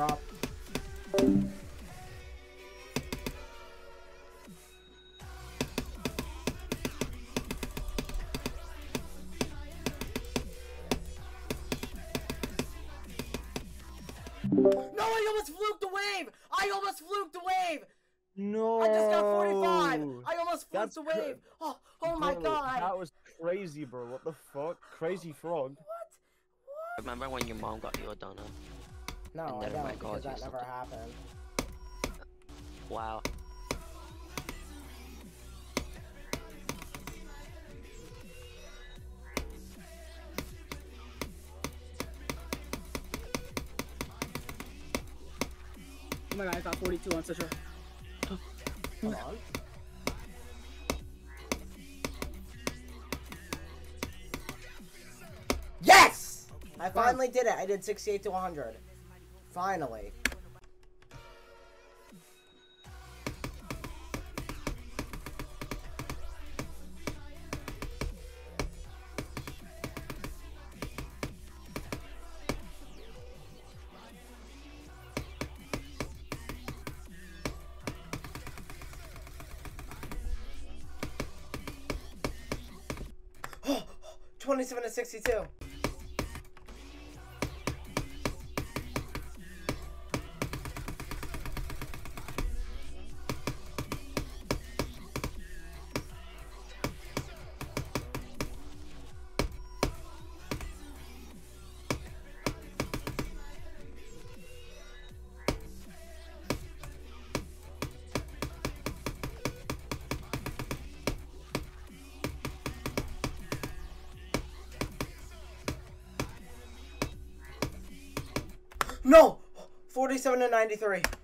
drop. No, I almost fluked the wave! I almost fluked the wave! No! I just got 45! I almost fluked the wave! Oh my Bro, god! that was crazy, bro. What the fuck? Crazy frog. What? Remember when your mom got you a donut? No, And I then my don't, God, because that you never something. happened. Wow. Oh my god, I got 42 on Citra. Hold on. Yes! I finally did it. I did 68 to 100. Finally. Oh, 27 to 62. No! 47 to 93.